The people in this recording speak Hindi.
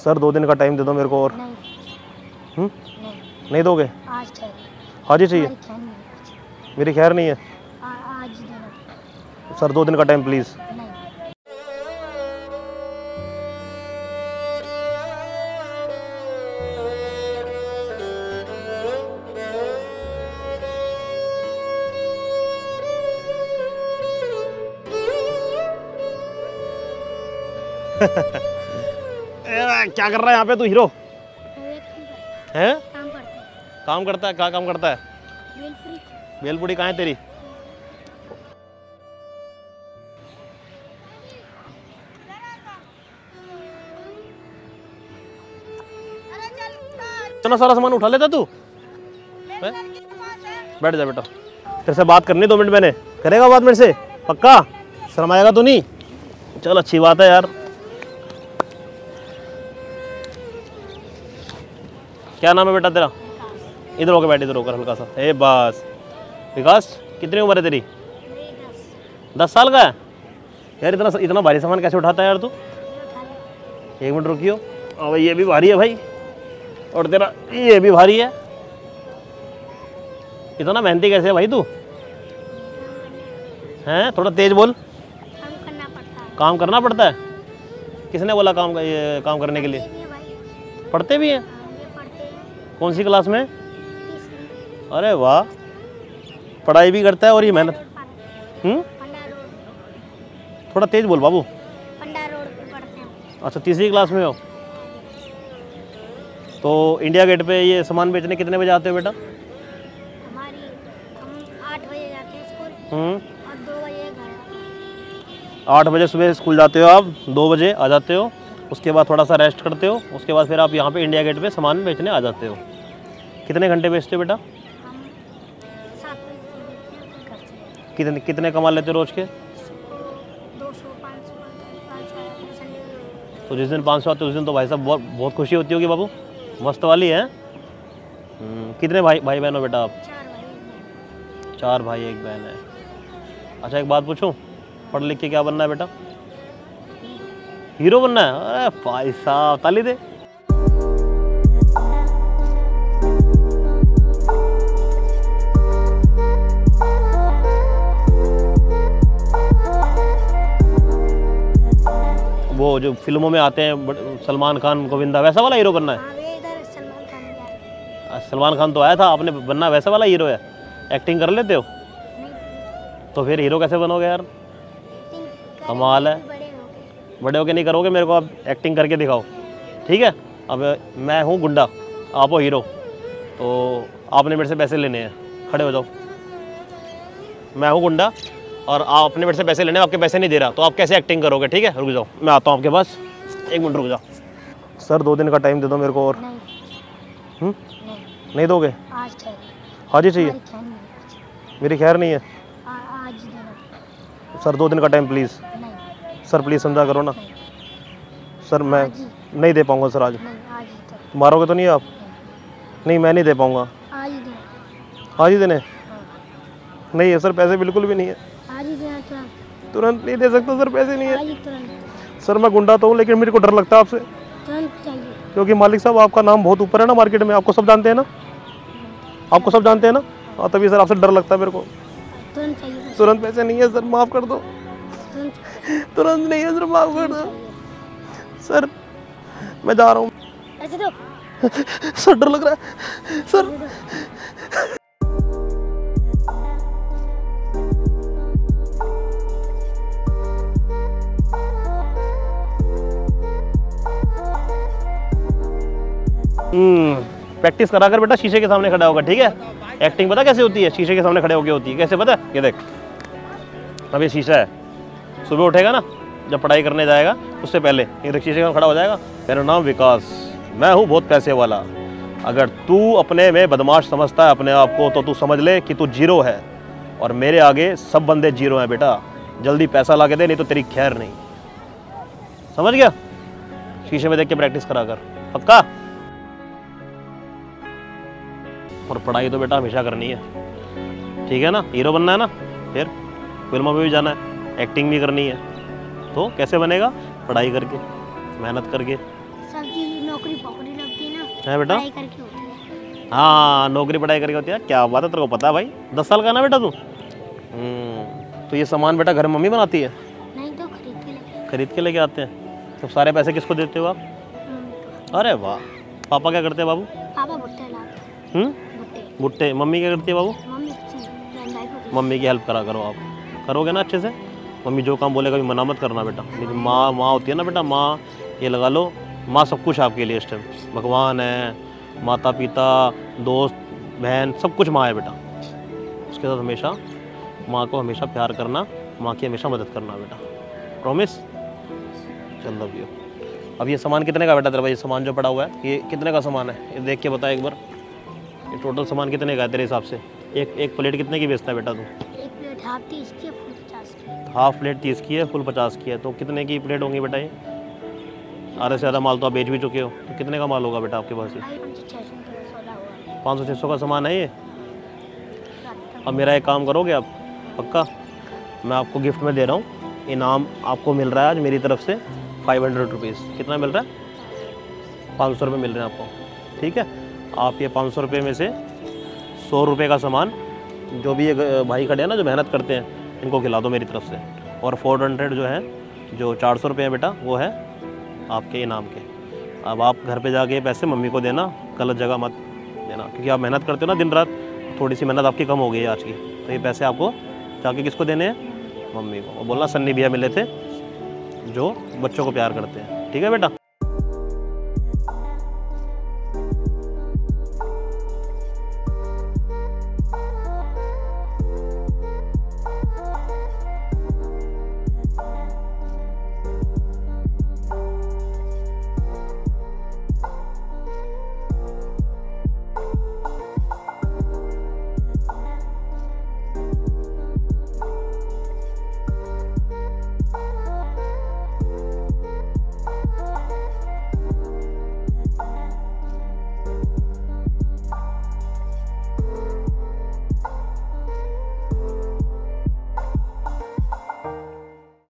सर 2 दिन का टाइम दे दो मेरे को और। नहीं नहीं, नहीं दोगे? आज चाहिए। आज ही चाहिए? हमारी खैर नहीं है। मेरी खैर नहीं है आज ही देना। सर, 2 दिन का टाइम प्लीज़। नहीं क्या कर रहा है यहाँ पे तू हीरो? हैं? काम करते हैं। काम करता है? क्या काम करता है? बेलपुरी। बेलपुड़ी कहाँ है तेरी? इतना सारा सामान उठा लेता तू? बैठ जा बेटा, तेरे से बात करनी 2 मिनट मैंने। करेगा बात मेरे से? पक्का? शर्म आएगा तो नहीं? चल अच्छी बात है यार। क्या नाम है बेटा तेरा? इधर होकर बैठ, इधर होकर हल्का सा। ए बस। विकास, कितनी उम्र है तेरी? 10 साल का है यार। इतना भारी सामान कैसे उठाता है यार तू? 1 मिनट रुकियो। और ये भी भारी है भाई, और तेरा ये भी भारी है। इतना मेहनती कैसे है भाई तू? हैं? थोड़ा तेज बोल। काम करना पड़ता है। किसने बोला ये काम करने के लिए? पढ़ते भी हैं? कौन सी क्लास में? अरे वाह, पढ़ाई भी करता है और ये मेहनत। थोड़ा तेज बोल बाबू। अच्छा, 3री क्लास में हो? तो इंडिया गेट पे ये सामान बेचने कितने बजे आते हो बेटा? हम 8 बजे जाते हैं स्कूल और 2 बजे घर। 8 बजे सुबह स्कूल जाते हो आप, 2 बजे आ जाते हो, उसके बाद थोड़ा सा रेस्ट करते हो, उसके बाद फिर आप यहाँ पे इंडिया गेट पे सामान बेचने आ जाते हो। कितने घंटे बेचते हो बेटा? हम 7 बजे घर से। कितने कमा लेते हो रोज के? 200 500। तो जिस दिन 500 आते उस दिन तो भाई साहब बहुत खुशी होती होगी बाबू। मस्त वाली है। कितने भाई बहन हो बेटा आप? 4 भाई 1 बहन है। अच्छा एक बात पूछूं, पढ़ लिख के क्या बनना है बेटा? हीरो बनना है? अरे भाई साहब, ताली दे। वो जो फिल्मों में आते हैं सलमान खान, गोविंदा, वैसा वाला हीरो बनना है? सलमान खान तो आया था, आपने बनना वैसा वाला हीरो है? एक्टिंग कर लेते हो? तो फिर हीरो कैसे बनोगे यार? कमाल है। बड़े होके नहीं करोगे, मेरे को आप एक्टिंग करके दिखाओ, ठीक है? अब मैं हूँ गुंडा, आप हो हीरो, तो आपने मेरे से पैसे लेने हैं। खड़े हो जाओ। मैं हूँ गुंडा और आपने मेरे से पैसे लेने, आपके पैसे नहीं दे रहा, तो आप कैसे एक्टिंग करोगे? ठीक है, रुक जाओ, मैं आता हूँ आपके पास। 1 मिनट रुक जाओ। सर 2 दिन का टाइम दे दो मेरे को और। नहीं दोगे? आज चाहिए। आज ही चाहिए? मेरी खैर नहीं है आज ही देना। सर, 2 दिन का टाइम प्लीज़। नहीं सर प्लीज़ समझा करो ना। सर मैं आज ही। नहीं दे पाऊँगा सर आज। नहीं आज ही तो। मारोगे तो नहीं आप? नहीं, मैं नहीं दे पाऊँगा। आज ही देना। आज ही देने? नहीं है सर, पैसे बिल्कुल भी नहीं है। आज ही देना तुरंत नहीं दे सकता सर, पैसे नहीं आज है। ही तुरंत। सर मैं गुंडा तो हूँ, लेकिन मेरे को डर लगता है आपसे, तुरंत चाहिए। क्योंकि मालिक साहब आपका नाम बहुत ऊपर है ना मार्केट में, आपको सब जानते हैं ना? आपको सब जानते हैं ना? हाँ, तभी सर आपसे डर लगता है मेरे को। तुरंत चाहिए। तुरंत पैसे नहीं है सर, माफ़ कर दो। तुरंत नहीं है सर, माफ़ कर दो सर, मैं जा रहा हूँ। ऐसे दो। सर डर लग रहा है सर। प्रैक्टिस करा कर बेटा, शीशे के सामने खड़ा होगा, ठीक है? एक्टिंग पता कैसे होती है? शीशे के सामने खड़े होके होती है। कैसे पता? ये देख, अब ये शीशा है, सुबह उठेगा ना जब पढ़ाई करने जाएगा उससे पहले ये देख शीशे के सामने खड़ा हो जाएगा। मेरा नाम विकास, मैं हूँ बहुत पैसे वाला। अगर तू अपने में बदमाश समझता है अपने आप को, तो तू समझ ले कि तू जीरो है, और मेरे आगे सब बंदे जीरो हैं बेटा। जल्दी पैसा ला के दे, नहीं तो तेरी खैर नहीं। समझ गया? शीशे में देख के प्रैक्टिस करा कर, पक्का? और पढ़ाई तो बेटा हमेशा करनी है, ठीक है ना? हीरो बनना है ना, फिर फिल्मों में भी जाना है, एक्टिंग भी करनी है। तो कैसे बनेगा? पढ़ाई करके, मेहनत करके। सब्जी नौकरी पकड़ी लगती है ना, है बेटा? पढ़ाई करके होती है। हाँ, नौकरी पढ़ाई करके होती है। क्या बात है, तेरे को पता है भाई। 10 साल का ना बेटा तू? तो ये सामान बेटा घर में मम्मी बनाती है? नहीं तो खरीद के लेके आते हैं। तो सारे पैसे किसको देते हो आप? अरे वाह। पापा क्या करते हैं बाबू? पापा भुट्टे लाते हैं। भुट्टे। मम्मी क्या करती है बाबू? मम्मी कुछ नहीं, भाई को मम्मी की हेल्प करा करो आप। करोगे ना अच्छे से? मम्मी जो काम बोले कभी मना मत करना बेटा। लेकिन माँ होती है ना बेटा, माँ ये लगा लो, माँ सब कुछ आपके लिए इस टाइम। भगवान है, माता पिता, दोस्त, बहन, सब कुछ माँ है बेटा। उसके साथ हमेशा माँ को हमेशा प्यार करना, माँ की हमेशा मदद करना बेटा। प्रॉमिस? चल लव यू। अब ये सामान कितने का बेटा तेरा भाई? ये सामान जो पड़ा हुआ है ये कितने का सामान है? ये देख के बता एक बार, ये टोटल सामान कितने का है तेरे हिसाब से? एक प्लेट कितने की बेचता है बेटा तू? एक प्लेट हाफ 30 की है, फुल 50 की। हाफ प्लेट 30 की है, फुल 50 की है। तो कितने की प्लेट होंगी बेटा ये? आधे से ज़्यादा माल तो आप बेच भी चुके हो, तो कितने का माल होगा बेटा आपके पास? ये 500-600 का सामान है ये। अब मेरा एक काम करोगे आप? पक्का? मैं आपको गिफ्ट में दे रहा हूँ, इनाम आपको मिल रहा है आज मेरी तरफ से 500 रुपीज़। कितना मिल रहा है? 500 रुपये मिल रहे हैं आपको, ठीक है? आप ये 500 रुपये में से 100 रुपये का सामान जो भी ये भाई खड़े हैं ना, जो मेहनत करते हैं, इनको खिला दो मेरी तरफ से। और 400 जो है, जो 400 रुपये हैं बेटा, वो है आपके इनाम के। अब आप घर पे जाके पैसे मम्मी को देना, गलत जगह मत देना, क्योंकि आप मेहनत करते हो ना दिन रात। थोड़ी सी मेहनत आपकी कम हो गई है आज की, तो ये पैसे आपको जाके किसको देने हैं? मम्मी को। और बोलना सन्नी भैया मिले थे जो बच्चों को प्यार करते हैं, ठीक है बेटा?